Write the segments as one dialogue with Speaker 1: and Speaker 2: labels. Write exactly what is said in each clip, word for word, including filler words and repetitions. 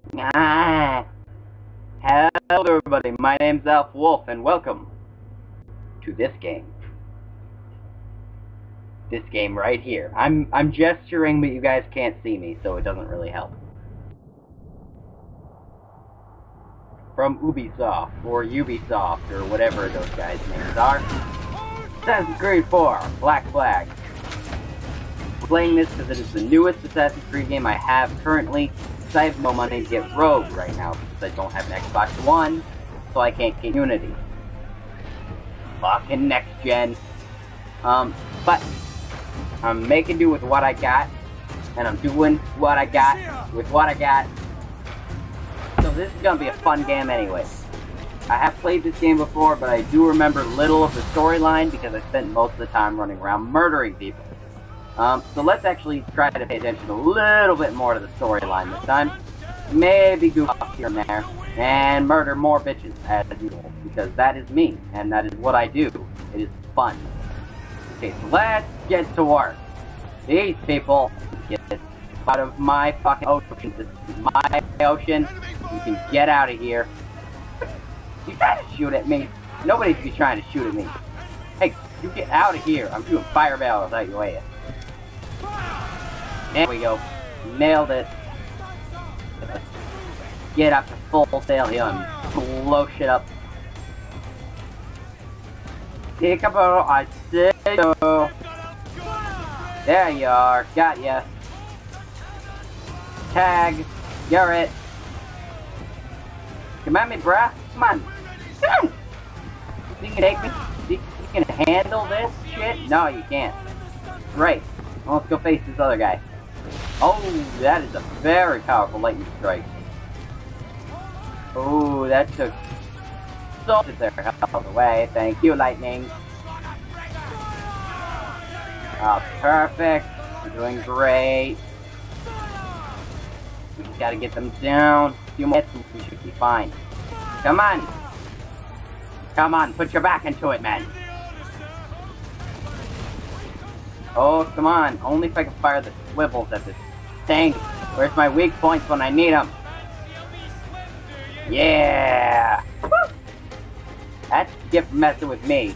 Speaker 1: Ah, hello everybody, my name's Alf Wolf, and welcome to this game. This game right here. I'm I'm gesturing, but you guys can't see me, so it doesn't really help. From Ubisoft, or Ubisoft, or whatever those guys' names are. Assassin's Creed four, Black Flag. I'm playing this because it is the newest Assassin's Creed game I have currently. I have no money to get Rogue right now because I don't have an Xbox One, so I can't get Unity. Fucking next gen. Um, but I'm making do with what I got, and I'm doing what I got with what I got. So this is gonna be a fun game anyway. I have played this game before, but I do remember little of the storyline because I spent most of the time running around murdering people. Um, so let's actually try to pay attention a little bit more to the storyline this time. Maybe goof off here and there, and murder more bitches as usual, because that is me, and that is what I do. It is fun. Okay, so let's get to work. These people get out of my fucking ocean. This is my ocean. You can get out of here. You trying to shoot at me? Nobody should be trying to shoot at me. Hey, you get out of here. I'm doing fire barrels out your way. There we go. Nailed it. Let's get up to full sail here and blow shit up. Take a boat, I see you. There you are. Got ya. Tag. You're it. Come at me, bruh. Come on. Come on. You can take me? You can handle this shit? No, you can't. Great. Well, let's go face this other guy. Oh, that is a very powerful lightning strike. Oh, that took so much of their health away. Thank you, lightning. Oh, perfect. You're doing great. We just gotta get them down. A few more hits and we should be fine. Come on. Come on, put your back into it, man. Oh, come on. Only if I can fire the swivels at this thing. Where's my weak points when I need them? Yeah! Woo! That's the gift for messing with me.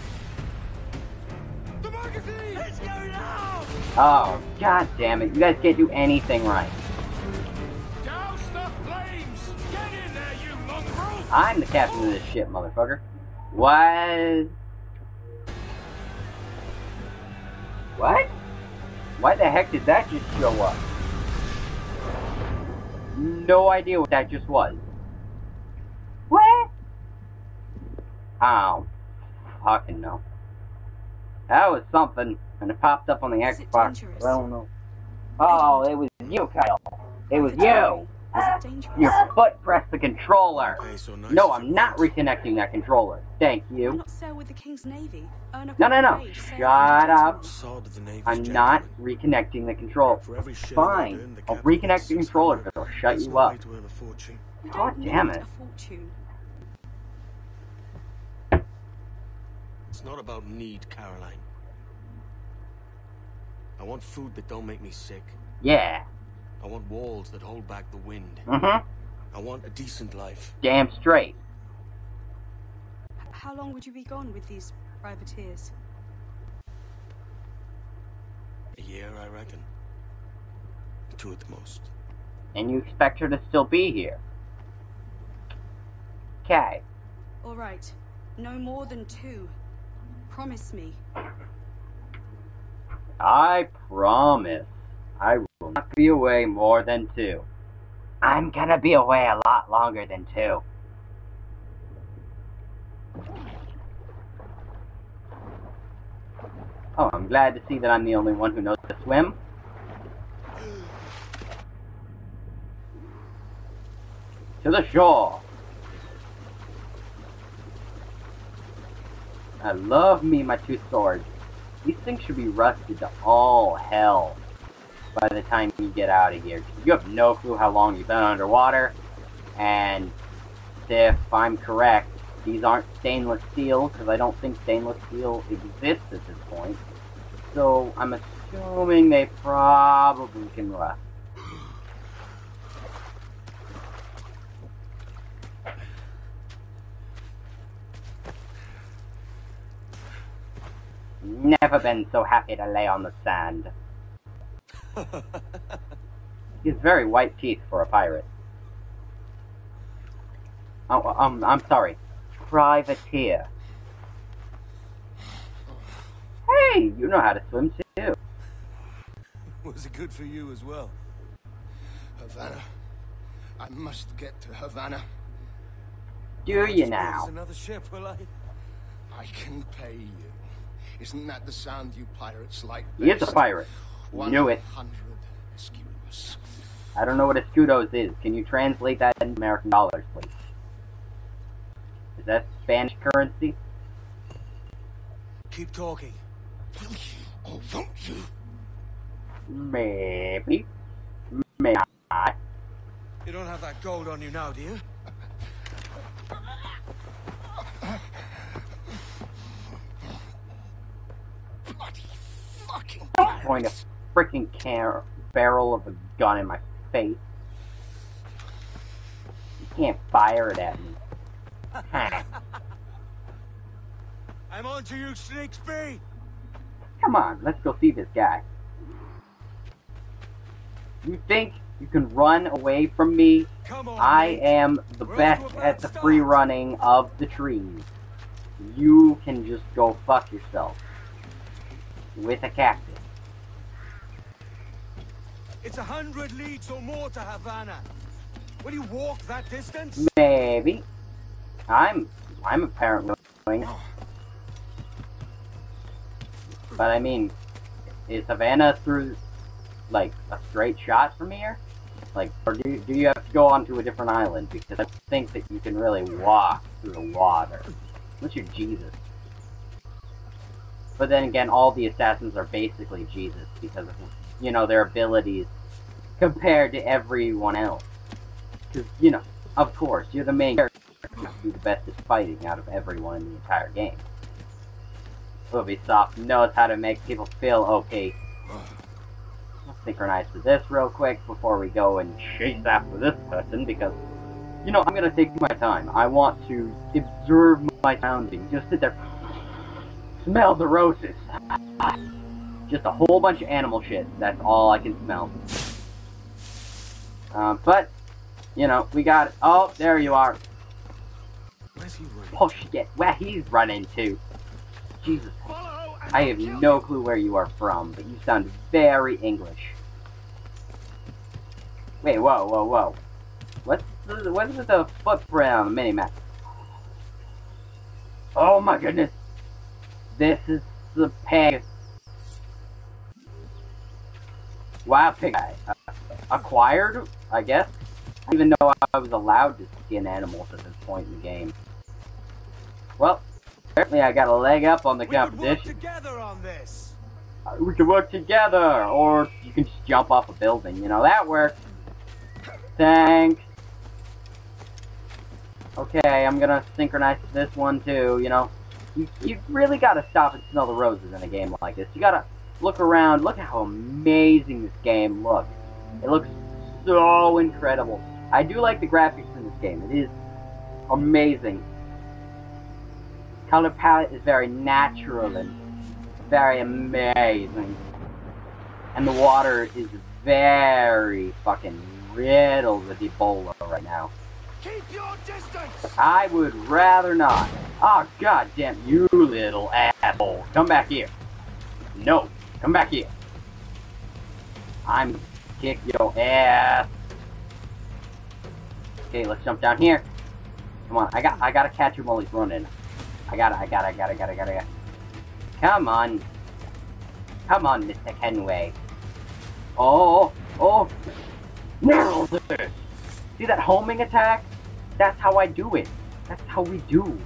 Speaker 1: Oh, god damn it. You guys can't do anything right. I'm the captain of this ship, motherfucker. What? What? Why the heck did that just show up? No idea what that just was. What? Oh. Fucking no. That was something, and it popped up on the Xbox. I don't know. Oh, it was you, Kyle. It was you. Your foot pressed the controller. Okay, so nice no, I'm not reconnecting that controller. Thank you.
Speaker 2: Not sail with the King's Navy. Earn a
Speaker 1: no, no, no. Shut up. I'm
Speaker 2: gentlemen.
Speaker 1: not reconnecting the controller. Fine. Earn, I'll reconnect the controller because I'll shut you up. God damn it.
Speaker 3: It's not about need, Caroline. I want food that don't make me sick.
Speaker 1: Yeah.
Speaker 3: I want walls that hold back the wind.
Speaker 1: Mm-hmm.
Speaker 3: I want a decent life.
Speaker 1: Damn straight.
Speaker 2: How long would you be gone with these privateers?
Speaker 3: A year, I reckon. Two at the most.
Speaker 1: And you expect her to still be here? Okay.
Speaker 2: All right. No more than two. Promise me.
Speaker 1: I promise. I will not be away more than two. I'm gonna be away a lot longer than two. Oh, I'm glad to see that I'm the only one who knows to swim. To the shore. I love me my two swords. These things should be rusted to all hell by the time you get out of here. You have no clue how long you've been underwater, and if I'm correct, these aren't stainless steel, because I don't think stainless steel exists at this point. So I'm assuming they probably can rust. Never been so happy to lay on the sand. He has very white teeth for a pirate. Oh, um, I'm sorry. Privateer. Hey, you know how to swim too.
Speaker 3: Was it good for you as well?
Speaker 4: Havana. I must get to Havana.
Speaker 1: Do you now?
Speaker 3: There's another ship, will I?
Speaker 4: I can pay you. Isn't that the sound you pirates like
Speaker 1: He is a
Speaker 4: best?
Speaker 1: pirate. Knew it.
Speaker 4: one hundred escudos.
Speaker 1: I don't know what escudos is. Can you translate that into American dollars, please? Is that Spanish currency?
Speaker 3: Keep talking.
Speaker 4: Will you or won't you?
Speaker 1: Maybe. Maybe not.
Speaker 3: You don't have that gold on you now, do you?
Speaker 4: Bloody fucking
Speaker 1: Don't point a freaking car barrel of a gun in my face. You can't fire it at me.
Speaker 3: I'm on to you, Snakesby!
Speaker 1: Come on, let's go see this guy. You think you can run away from me?
Speaker 3: Come on,
Speaker 1: I
Speaker 3: mate.
Speaker 1: am the
Speaker 3: We're
Speaker 1: best
Speaker 3: off to a
Speaker 1: at
Speaker 3: bad
Speaker 1: the
Speaker 3: start.
Speaker 1: free running of the trees. You can just go fuck yourself. With a cactus.
Speaker 3: It's a hundred leagues or more to Havana. Will you walk that distance?
Speaker 1: Maybe. I'm I'm apparently going. But I mean, is Havana through like a straight shot from here? Like, or do do you have to go onto a different island? Because I think that you can really walk through the water. Unless you're Jesus. But then again, all the assassins are basically Jesus because of, you know, their abilities compared to everyone else. Because, you know, of course, you're the main character. You do the best at fighting out of everyone in the entire game. Ubisoft knows how to make people feel okay. Let's synchronize to this real quick before we go and chase after this person, because, you know, I'm gonna take my time. I want to observe my surroundings. Just sit there, smell the roses. Just a whole bunch of animal shit. That's all I can smell. Um, but, you know, we got it. Oh, there you are.
Speaker 3: Where's he running?
Speaker 1: Oh shit, where he's running to. Jesus. I have no clue where you are from, but you sound very English. Wait, whoa, whoa, whoa. What's the, what's with the footprint on the minimap? Oh my goodness. This is the pig. Wild pig. Uh, acquired, I guess? I didn't even know I was allowed to skin animals at this point in the game. Well, apparently I got a leg up on the
Speaker 3: We could work
Speaker 1: competition.
Speaker 3: together on this.
Speaker 1: Uh, We could work together, or you can just jump off a building, you know, that works. Thanks. Okay, I'm gonna synchronize to this one too, you know. You, you really gotta stop and smell the roses in a game like this. You gotta look around, look at how amazing this game looks. It looks so incredible. I do like the graphics in this game. It is amazing. Color palette is very natural and very amazing. And the water is very fucking riddled with Ebola right now.
Speaker 3: Keep your distance!
Speaker 1: I would rather not. Oh, god damn you little asshole. Come back here. No, come back here. I'm kick your ass. Okay, let's jump down here. Come on, I got I gotta catch him while he's running. I gotta, I gotta, I gotta, I gotta, I gotta, I gotta. Come on. Come on, Mister Kenway. Oh, oh. Nailed it. See that homing attack? That's how I do it. That's how we do.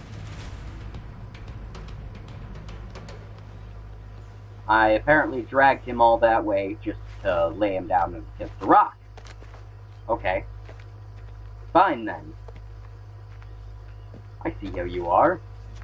Speaker 1: I apparently dragged him all that way just to lay him down against the rock. Okay. Fine then. I see how you are.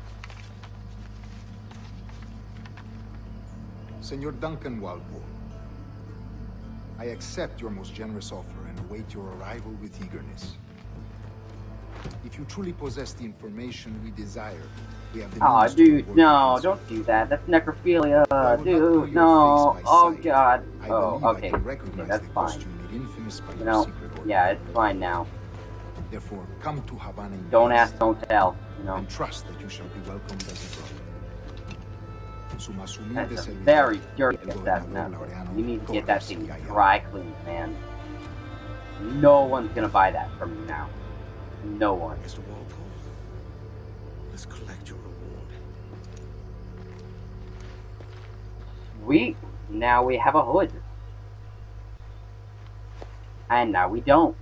Speaker 5: Senor Duncan Walpole, I accept your most generous offer and await your arrival with eagerness. If you truly possess the information we desire, we have the
Speaker 1: Aw,
Speaker 5: means to
Speaker 1: dude,
Speaker 5: reward
Speaker 1: no,
Speaker 5: you.
Speaker 1: don't do that. That's necrophilia,
Speaker 5: I will not know
Speaker 1: dude.
Speaker 5: your
Speaker 1: No.
Speaker 5: face by
Speaker 1: Oh
Speaker 5: sight.
Speaker 1: god.
Speaker 5: I
Speaker 1: Oh,
Speaker 5: believe
Speaker 1: okay.
Speaker 5: I can
Speaker 1: Okay,
Speaker 5: recognize
Speaker 1: that's
Speaker 5: the
Speaker 1: fine.
Speaker 5: costume made infamous by
Speaker 1: You
Speaker 5: your
Speaker 1: know,
Speaker 5: secret order.
Speaker 1: yeah, it's fine now.
Speaker 5: Therefore, come to Havana in
Speaker 1: Don't
Speaker 5: peace,
Speaker 1: ask, don't tell. You know.
Speaker 5: and trust that you shall be welcomed as a brother. Suma humilde
Speaker 1: That's a
Speaker 5: servidor,
Speaker 1: very dirty
Speaker 5: el
Speaker 1: assassin
Speaker 5: gobernador
Speaker 1: outfit.
Speaker 5: Laureano
Speaker 1: You need to get that
Speaker 5: Torres
Speaker 1: thing
Speaker 5: y Ayala.
Speaker 1: dry cleaned, man. No one's gonna buy that from you now. No one.
Speaker 3: Mister Walpole, let's collect your reward.
Speaker 1: Sweet. Now we have a hood. And now we don't.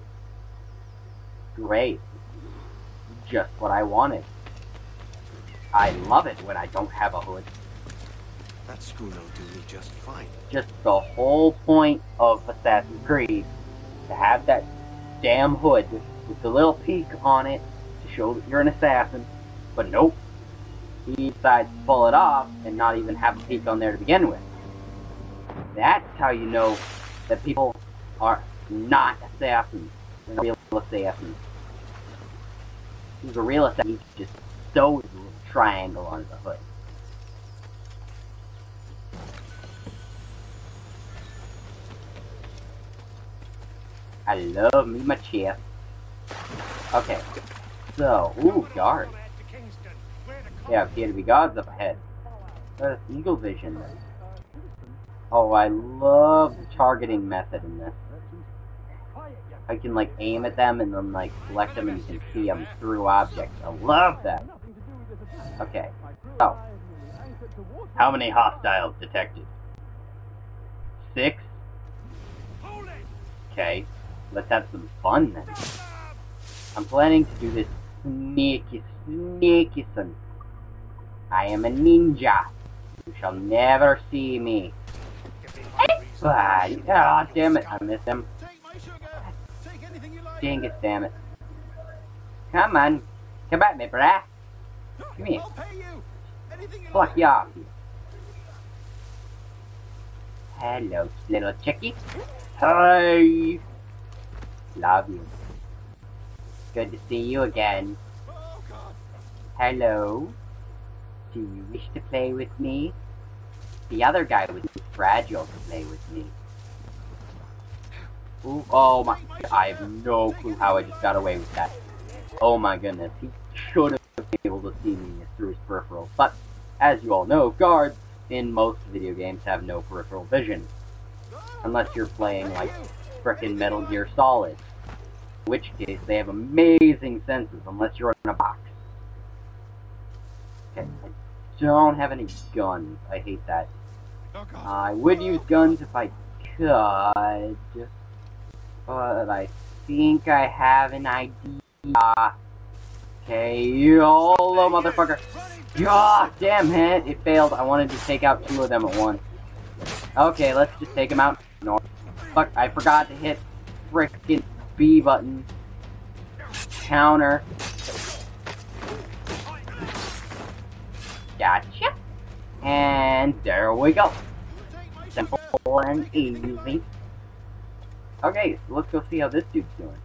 Speaker 1: Great. Just what I wanted. I love it when I don't have a hood.
Speaker 3: That schooner'll do me just fine.
Speaker 1: Just the whole point of Assassin's Creed. To have that damn hood with the little peak on it to show that you're an assassin. But nope. He decides to pull it off and not even have a peak on there to begin with. That's how you know that people are not assassins. They're real assassins. He's a real assassin. He just sews a little triangle on the hood. I love me my chest. Okay. So, ooh, guard. Yeah, appear to be guards up ahead. That's eagle vision. Oh, I love the targeting method in this. I can like aim at them and then like select them and you can see them through objects. I love that. Okay. So, how many hostiles detected? Six? Okay. Let's have some fun then. I'm planning to do this sneaky, sneaky son. I am a ninja. You shall never see me. Ah, oh, damn it, I missed him. Dang it, damn it. Come on. Come at me, brah. Come here. Fuck you off. Hello, little chickie. Hi. Love you. Good to see you again. Hello. Do you wish to play with me? The other guy was too fragile to play with me. Ooh, oh my, I have no clue how I just got away with that. Oh my goodness, he should have been able to see me through his peripherals. But, as you all know, guards in most video games have no peripheral vision. Unless you're playing like frickin' Metal Gear Solid. In which case, they have amazing senses, unless you're in a box. Okay, I don't have any guns. I hate that. Uh, I would use guns if I could. But I think I have an idea. Okay, YOLO, motherfucker. God damn it, it failed. I wanted to take out two of them at once. Okay, let's just take them out. No. Fuck, I forgot to hit frickin' B button. Counter. Gotcha. And there we go. Simple and easy. Okay, so let's go see how this dude's doing.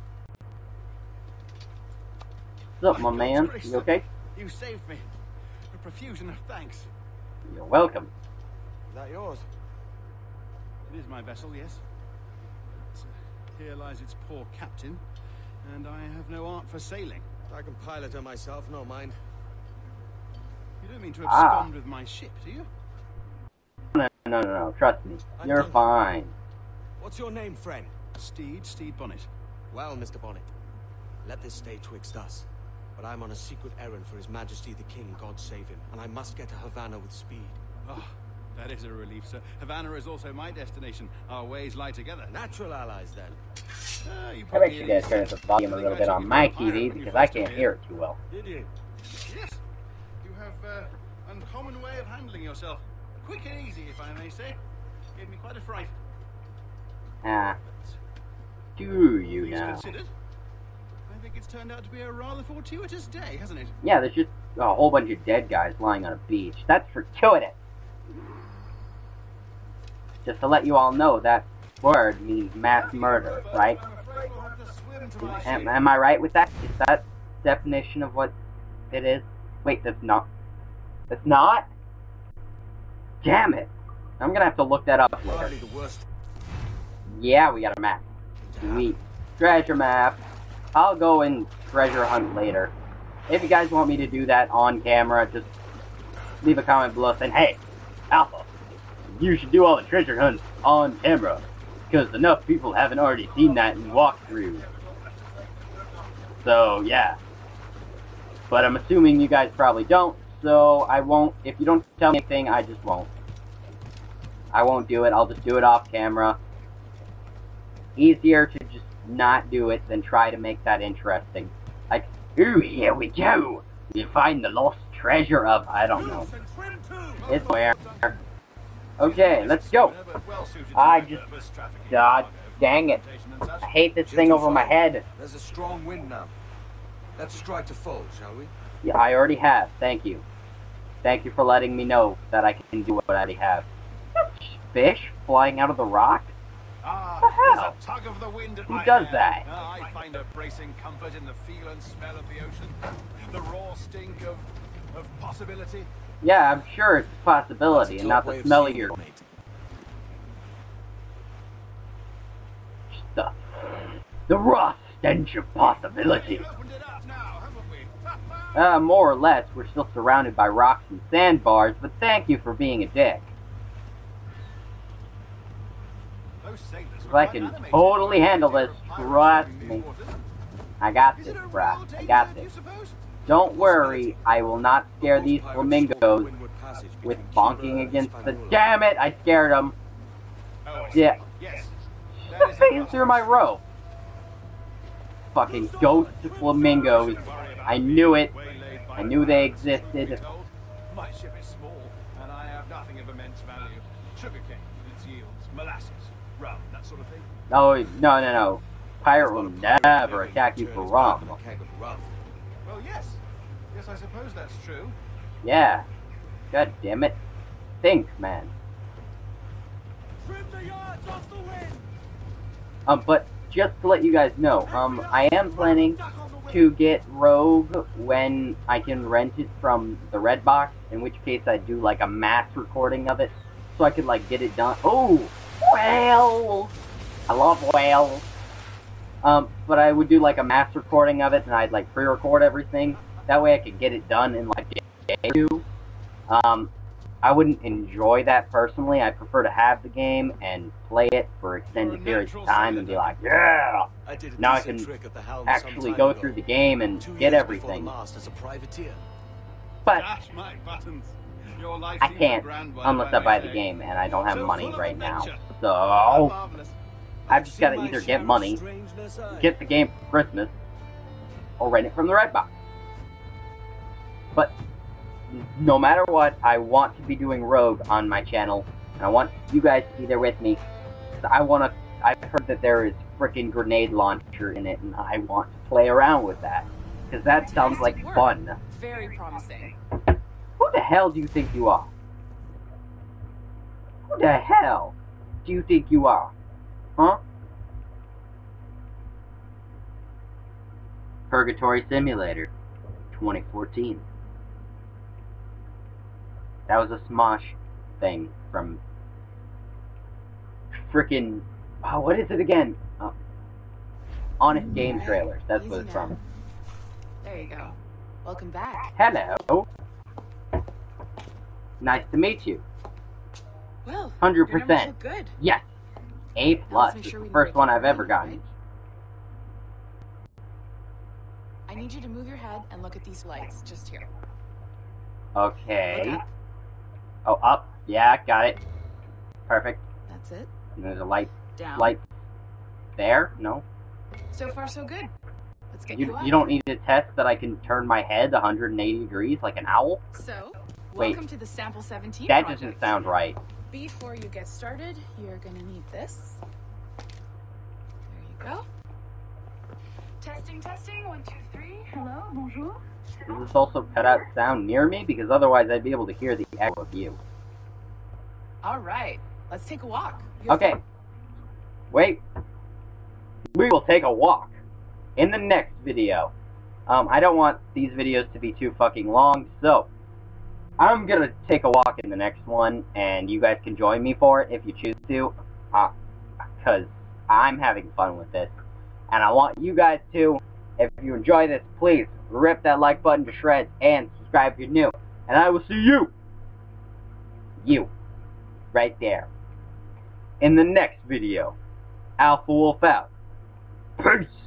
Speaker 1: What's up, my man? You okay?
Speaker 3: You saved me. A profusion of thanks.
Speaker 1: You're welcome.
Speaker 3: Is that yours? It is my vessel, yes. But, uh, here lies its poor captain, and I have no art for sailing. I can pilot her myself, no mind. You don't mean to abscond
Speaker 1: Ah.
Speaker 3: with my ship, do you?
Speaker 1: No, no, no, no. Trust me.
Speaker 3: I'm
Speaker 1: You're
Speaker 3: done.
Speaker 1: fine.
Speaker 3: What's your name, friend? Steed, Steed Bonnet. Well, Mister Bonnet, let this stay twixt us. But I'm on a secret errand for His Majesty the King, God save him, and I must get to Havana with speed.
Speaker 6: Oh, that is a relief, sir. Havana is also my destination. Our ways lie together.
Speaker 3: Natural allies, then.
Speaker 6: Uh, you
Speaker 1: I
Speaker 6: put
Speaker 1: bet
Speaker 6: me
Speaker 1: you
Speaker 6: at
Speaker 1: guys
Speaker 6: ease.
Speaker 1: turn up the volume a little bit on my T V because I can't hear it too well.
Speaker 3: Did you?
Speaker 6: Yes. You have uh, uncommon way of handling yourself. Quick and easy, if I may say. Gave me quite a fright.
Speaker 1: Ah. Do you
Speaker 6: Things
Speaker 1: know?
Speaker 6: considered, I think it's turned out to be a rather fortuitous day, hasn't it?
Speaker 1: Yeah, there's just a whole bunch of dead guys lying on a beach. That's fortuitous. Just to let you all know, that word means mass murder, right?
Speaker 3: I'm afraid we'll have to swim to my
Speaker 1: Am,
Speaker 3: ship.
Speaker 1: am I right with that? Is that definition of what it is? Wait, that's not. That's not? Damn it! I'm gonna have to look that up later.
Speaker 4: Hardly the worst.
Speaker 1: Yeah, we got a map. Sweet. Treasure map. I'll go and treasure hunt later. If you guys want me to do that on camera, just leave a comment below saying, hey, Alpha, you should do all the treasure hunts on camera, because enough people haven't already seen that in walkthrough. So, yeah. But I'm assuming you guys probably don't, so I won't. If you don't tell me anything, I just won't. I won't do it. I'll just do it off camera. Easier to just not do it than try to make that interesting. Like, ooh, here we go. You find the lost treasure of, I don't know. It's where. Okay, let's go. I just, god dang it. I hate this thing over my head.
Speaker 7: There's a strong wind now. Let's strike to fold, shall we?
Speaker 1: Yeah, I already have. Thank you. Thank you for letting me know that I can do what I already have. Fish flying out of the rock?
Speaker 3: Ah,
Speaker 1: What the hell?
Speaker 3: there's a tug of the wind at
Speaker 1: Who
Speaker 3: my
Speaker 1: does
Speaker 3: hand.
Speaker 1: that?
Speaker 3: Ah, I find a bracing comfort in the feel and smell of the ocean. The raw stink of, of possibility.
Speaker 1: Yeah, I'm sure it's a possibility and not the smell of your... The, the raw stench of possibility.
Speaker 3: We opened it up now, haven't we?
Speaker 1: Uh, more or less, we're still surrounded by rocks and sandbars, but thank you for being a dick.
Speaker 3: Those sailors
Speaker 1: If
Speaker 3: were
Speaker 1: I
Speaker 3: quite
Speaker 1: can
Speaker 3: animated.
Speaker 1: totally handle this, trust me.
Speaker 3: These waters.
Speaker 1: I got
Speaker 3: Is
Speaker 1: this,
Speaker 3: it a
Speaker 1: bruh.
Speaker 3: real
Speaker 1: I got
Speaker 3: danger, you
Speaker 1: this.
Speaker 3: suppose?
Speaker 1: Don't worry, I will not scare these flamingos with bonking against the... Damn it, I scared them.
Speaker 3: Oh, I
Speaker 1: Yeah.
Speaker 3: see. Yes. That
Speaker 1: Stop
Speaker 3: is
Speaker 1: phasing
Speaker 3: a
Speaker 1: through my rope. Fucking ghost flamingos. I knew it.
Speaker 3: waylaid by
Speaker 1: I knew they
Speaker 3: pirates,
Speaker 1: existed.
Speaker 3: truth be told. My ship is small, and I have nothing of immense value. Sugarcane with its yields, molasses, rum, that sort of thing.
Speaker 1: Oh, no, no, no. Pirate will never attack you for rum.
Speaker 3: Well, yes. Yes, I suppose that's true.
Speaker 1: Yeah. God damn it. Think, man.
Speaker 3: Trim the yards off the wind.
Speaker 1: Um, but just to let you guys know, um, I am planning to get Rogue when I can rent it from the Red Box, in which case I do like a mass recording of it, so I could like get it done. Oh, whales! I love whales. Um, but I would do like a mass recording of it, and I'd like pre-record everything. That way I could get it done in like a day or two. Um, I wouldn't enjoy that personally. I prefer to have the game and play it for extended periods of time and be like, yeah! Now I can actually go through the game and get everything. But
Speaker 3: Gosh, my buttons. Your life
Speaker 1: I
Speaker 3: seems
Speaker 1: can't
Speaker 3: a grand one,
Speaker 1: unless
Speaker 3: if I
Speaker 1: I buy
Speaker 3: may
Speaker 1: the
Speaker 3: say.
Speaker 1: game, and I don't have
Speaker 3: So
Speaker 1: money
Speaker 3: full of
Speaker 1: right now.
Speaker 3: adventure.
Speaker 1: So
Speaker 3: Marvelous.
Speaker 1: I've just got to either get money, get the game for Christmas, or rent it from the Red Box. But no matter what, I want to be doing Rogue on my channel, and I want you guys to be there with me. I want to. I've heard that there is freaking grenade launcher in it, and I want to play around with that because that sounds like fun.
Speaker 2: Very promising.
Speaker 1: Who the hell do you think you are? Who the hell do you think you are? Huh? Purgatory Simulator twenty fourteen. That was a Smosh thing from frickin' oh, what is it again? Oh. Honest Game Trailers. That's what it's from.
Speaker 2: There you go. Welcome back.
Speaker 1: Hello. Nice to meet you.
Speaker 2: Well,
Speaker 1: Hundred
Speaker 2: your numbers
Speaker 1: percent.
Speaker 2: look good.
Speaker 1: Yes. A plus.
Speaker 2: make
Speaker 1: It's
Speaker 2: sure we
Speaker 1: the
Speaker 2: can
Speaker 1: first
Speaker 2: break
Speaker 1: one
Speaker 2: it
Speaker 1: I've ever
Speaker 2: right,
Speaker 1: gotten.
Speaker 2: right? I need you to move your head and look at these lights just here.
Speaker 1: Okay.
Speaker 2: Look up.
Speaker 1: Oh, up. Yeah, got it. Perfect.
Speaker 2: That's it.
Speaker 1: And there's a light.
Speaker 2: Down.
Speaker 1: Light. There? No.
Speaker 2: So far, so good. Let's get you,
Speaker 1: You,
Speaker 2: up.
Speaker 1: you don't need to test that I can turn my head one hundred eighty degrees like an owl?
Speaker 2: So,
Speaker 1: Wait.
Speaker 2: welcome to the Sample seventeen
Speaker 1: That
Speaker 2: project.
Speaker 1: doesn't sound right.
Speaker 2: Before you get started, you're gonna need this. There you go. Testing, testing. One, two, three. Hello, bonjour.
Speaker 1: Does this also cut out sound near me? Because otherwise I'd be able to hear the echo of you.
Speaker 2: All right, let's take a walk. You have
Speaker 1: Okay. Wait. We will take a walk in the next video. Um, I don't want these videos to be too fucking long, so I'm gonna take a walk in the next one, and you guys can join me for it if you choose to, uh, cause I'm having fun with this, and I want you guys to. If you enjoy this, please rip that like button to shreds and subscribe if you're new, and I will see you, you, right there, in the next video. Alpha Wolf out. Peace.